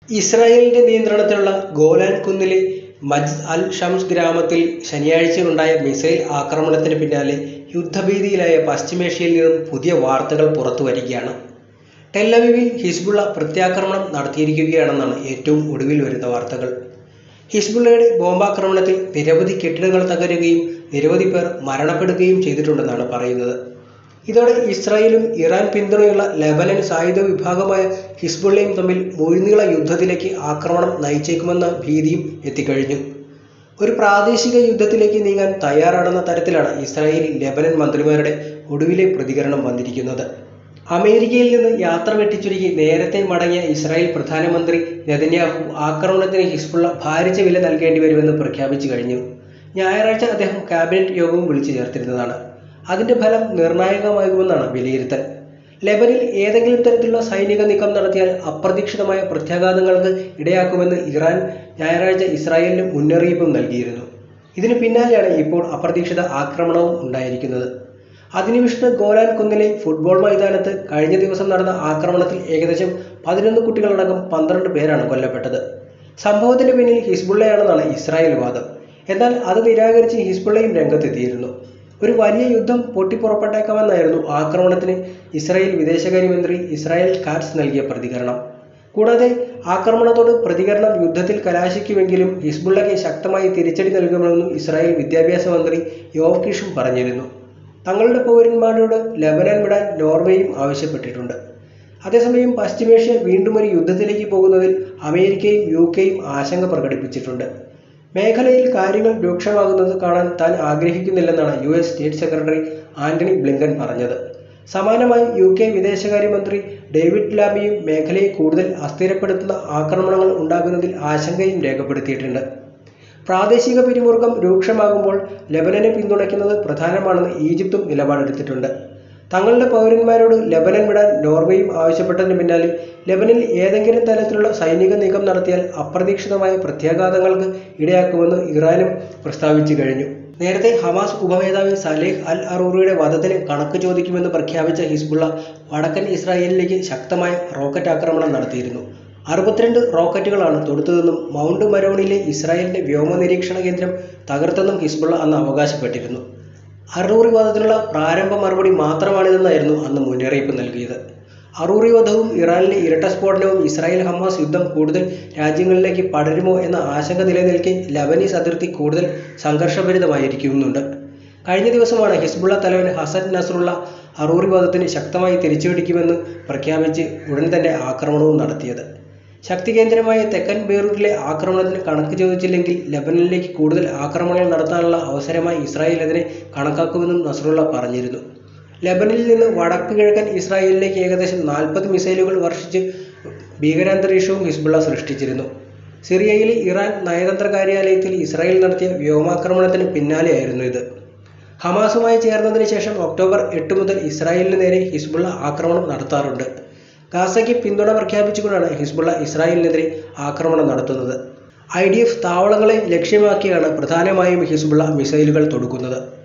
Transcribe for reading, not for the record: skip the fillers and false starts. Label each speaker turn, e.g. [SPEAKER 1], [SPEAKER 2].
[SPEAKER 1] ഇസ്രായേലിന്റെ നിയന്ത്രണത്തിലുള്ള ഗോലാൻ കുന്നിലെ മജ്ദ് അൽ ഷംസ് ഗ്രാമത്തിൽ ശനിയാഴ്ചയുണ്ടായ മിസൈൽ ആക്രമണത്തിന് പിന്നാലെ യുദ്ധഭീതിയിലായ പശ്ചിമേഷ്യയിൽ നിന്നും പുതിയ വാർത്തകൾ പുറത്തുവരികയാണ്. ടെൽ അവീവിൽ ഹിസ്ബുള്ള പ്രത്യാക്രമണം നടത്തിയിരിക്കുകയാണെന്നാണ് ഏറ്റവും ഒടുവിൽ വരുന്ന വാർത്തകൾ. ഹിസ്ബുള്ളയുടെ ബോംബാക്രമണത്തിൽ നിരവധി കെട്ടിടങ്ങൾ തകരുകയും നിരവധി പേർ മരണപ്പെടുകയും ചെയ്തിട്ടുണ്ടെന്നാണ് പറയുന്നത്. ഇതോടെ ഇസ്രായേലും ഇറാൻ പിന്തുണയുള്ള ലെബനൻ സായുധ വിഭാഗമായ ഹിസ്ബുള്ളയും തമ്മിൽ മുഴുനീള യുദ്ധത്തിലേക്ക് ആക്രമണം നയിച്ചേക്കുമെന്ന ഭീതിയും എത്തിക്കഴിഞ്ഞു. ഒരു പ്രാദേശിക യുദ്ധത്തിലേക്ക് നീങ്ങാൻ തയ്യാറാണെന്ന തരത്തിലാണ് ഇസ്രായേൽ ലെബനൻ മന്ത്രിമാരുടെ ഒടുവിലെ പ്രതികരണം വന്നിരിക്കുന്നത്. അമേരിക്കയിൽ നിന്ന് യാത്ര വെട്ടിച്ചുരുക്കി നേരത്തെ മടങ്ങിയ ഇസ്രായേൽ പ്രധാനമന്ത്രി നെതന്യാഹു ആക്രമണത്തിന് ഹിസ്ബുള്ള ഭാരിച്ച വില നൽകേണ്ടി വരുമെന്ന് പ്രഖ്യാപിച്ചു കഴിഞ്ഞു. ഞായറാഴ്ച അദ്ദേഹം ക്യാബിനറ്റ് യോഗവും വിളിച്ചു ചേർത്തിരുന്നതാണ്. അതിന്റെ ഫലം നിർണായകമാകുമെന്നാണ് വിലയിരുത്തൽ. ലെബനിൽ ഏതെങ്കിലും തരത്തിലുള്ള സൈനിക നീക്കം നടത്തിയാൽ അപ്രതീക്ഷിതമായ പ്രത്യാഘാതങ്ങൾക്ക് ഇടയാക്കുമെന്ന് ഇറാൻ ഞായറാഴ്ച ഇസ്രായേലിന് മുന്നറിയിപ്പും നൽകിയിരുന്നു. ഇതിനു പിന്നാലെയാണ് ഇപ്പോൾ അപ്രതീക്ഷിത ആക്രമണവും ഉണ്ടായിരിക്കുന്നത്. അധിനിവേശിത ഗോലാൻ കുന്നിലെ ഫുട്ബോൾ മൈതാനത്ത് കഴിഞ്ഞ ദിവസം നടന്ന ആക്രമണത്തിൽ ഏകദേശം 11 കുട്ടികളടക്കം 12 പേരാണ് കൊല്ലപ്പെട്ടത്. സംഭവത്തിന് പിന്നിൽ ഹിസ്ബുള്ളയാണെന്നാണ് ഇസ്രായേൽ വാദം. എന്നാൽ അത് നിരാകരിച്ച് ഹിസ്ബുള്ളയും രംഗത്തെത്തിയിരുന്നു. ഒരു വലിയ യുദ്ധം പൊട്ടിപ്പുറപ്പെട്ടേക്കാമെന്നായിരുന്നു ആക്രമണത്തിന് ഇസ്രായേൽ വിദേശകാര്യമന്ത്രി ഇസ്രായേൽ കാറ്റ്സ് നൽകിയ പ്രതികരണം. കൂടാതെ ആക്രമണത്തോട് പ്രതികരണം യുദ്ധത്തിൽ കലാശിക്കുമെങ്കിലും ഹിസ്ബുള്ളയ്ക്ക് ശക്തമായി തിരിച്ചടി നൽകുമെന്നും ഇസ്രായേൽ വിദ്യാഭ്യാസ മന്ത്രി യോവ് കിഷും പറഞ്ഞിരുന്നു. തങ്ങളുടെ പൗരന്മാരോട് ലെബനൻ വിടാൻ നോർവേയും ആവശ്യപ്പെട്ടിട്ടുണ്ട്. അതേസമയം പശ്ചിമേഷ്യ വീണ്ടും ഒരു യുദ്ധത്തിലേക്ക് പോകുന്നതിൽ അമേരിക്കയും യുകെയും ആശങ്ക പ്രകടിപ്പിച്ചിട്ടുണ്ട്. മേഖലയിൽ കാര്യങ്ങൾ രൂക്ഷമാകുന്നത് കാണാൻ താൻ ആഗ്രഹിക്കുന്നില്ലെന്നാണ് US state secretary Antony Blinken പറഞ്ഞത്. സമാനമായി UK വിദേശകാര്യമന്ത്രി ഡേവിഡ് ലാമിയും മേഖലയെ കൂടുതൽ അസ്ഥിരപ്പെടുത്തുന്ന ആക്രമണങ്ങൾ ഉണ്ടാകുന്നതിൽ ആശങ്കയും രേഖപ്പെടുത്തിയിട്ടുണ്ട്. പ്രാദേശിക പിരിമുറുക്കം രൂക്ഷമാകുമ്പോൾ ലെബനനെ പിന്തുണയ്ക്കുന്നത് പ്രധാനമാണെന്ന് ഈജിപ്തും നിലപാടെടുത്തിട്ടുണ്ട്. തങ്ങളുടെ പൗരന്മാരോട് ലെബനൻ വിടാൻ നോർവേയും ആവശ്യപ്പെട്ടതിന് പിന്നാലെ ലെബനിൽ ഏതെങ്കിലും തരത്തിലുള്ള സൈനിക നീക്കം നടത്തിയാൽ അപ്രതീക്ഷിതമായ പ്രത്യാഘാതങ്ങൾക്ക് ഇടയാക്കുമെന്ന് ഇറാനും പ്രസ്താവിച്ചു കഴിഞ്ഞു. നേരത്തെ ഹമാസ് ഉപനേതാവ് സലേഹ് അൽ അറൂറിയുടെ വധത്തിന് കണക്ക് ചോദിക്കുമെന്ന് പ്രഖ്യാപിച്ച ഹിസ്ബുള്ള വടക്കൻ ഇസ്രായേലിലേക്ക് ശക്തമായ റോക്കറ്റ് ആക്രമണം നടത്തിയിരുന്നു. 62 റോക്കറ്റുകളാണ് തൊടുത്തതെന്നും മൗണ്ട് മരോണിലെ ഇസ്രായേലിന്റെ വ്യോമ നിരീക്ഷണ കേന്ദ്രം തകർത്തെന്നും ഹിസ്ബുള്ള അന്ന് അവകാശപ്പെട്ടിരുന്നു. അറൂറി വധത്തിനുള്ള പ്രാരംഭ മറുപടി മാത്രമാണിതെന്നായിരുന്നു അന്ന് മുന്നറിയിപ്പ് നൽകിയത്. അറൂറി വധവും ഇറാനിലെ ഇരട്ട സ്ഫോടനവും ഇസ്രായേൽ ഹമാസ് യുദ്ധം കൂടുതൽ രാജ്യങ്ങളിലേക്ക് പടരുമോ എന്ന ആശങ്ക നിലനിൽക്കെ ലബനീസ് അതിർത്തി കൂടുതൽ സംഘർഷഭരിതമായിരിക്കുന്നുണ്ട്. കഴിഞ്ഞ ദിവസമാണ് ഹിസ്ബുള്ള തലവൻ ഹസൻ നസ്രുള്ള അറൂറി വധത്തിന് ശക്തമായി തിരിച്ചുപിടിക്കുമെന്ന് പ്രഖ്യാപിച്ച് ഉടൻ തന്നെ ആക്രമണവും നടത്തിയത്. ശക്തി കേന്ദ്രമായ തെക്കൻ ബെയ്റൂട്ടിലെ ആക്രമണത്തിന് കണക്ക് ചോദിച്ചില്ലെങ്കിൽ ലെബനനിലേക്ക് കൂടുതൽ ആക്രമണങ്ങൾ നടത്താനുള്ള അവസരമായി ഇസ്രായേൽ അതിനെ കണക്കാക്കുമെന്നും നസ്രുള്ള പറഞ്ഞിരുന്നു. ലെബനിൽ നിന്ന് വടക്ക് കിഴക്കൻ ഇസ്രായേലിലേക്ക് ഏകദേശം 40 മിസൈലുകൾ വർഷിച്ച് ഭീകരാന്തരീക്ഷവും ഹിസ്ബുള്ള സൃഷ്ടിച്ചിരുന്നു. സിറിയയിലെ ഇറാൻ നയതന്ത്ര കാര്യാലയത്തിൽ ഇസ്രായേൽ നടത്തിയ വ്യോമാക്രമണത്തിന് പിന്നാലെയായിരുന്നു ഇത്. ഹമാസുമായി ചേർന്നതിന് ശേഷം ഒക്ടോബർ 8 മുതൽ ഇസ്രായേലിന് നേരെ ഹിസ്ബുള്ള ആക്രമണം നടത്താറുണ്ട്. ഗാസയ്ക്ക് പിന്തുണ പ്രഖ്യാപിച്ചുകൊണ്ടാണ് ഹിസ്ബുള്ള ഇസ്രായേലിനെതിരെ ആക്രമണം നടത്തുന്നത്. IDF താവളങ്ങളെ ലക്ഷ്യമാക്കിയാണ് പ്രധാനമായും ഹിസ്ബുള്ള മിസൈലുകൾ തൊടുക്കുന്നത്.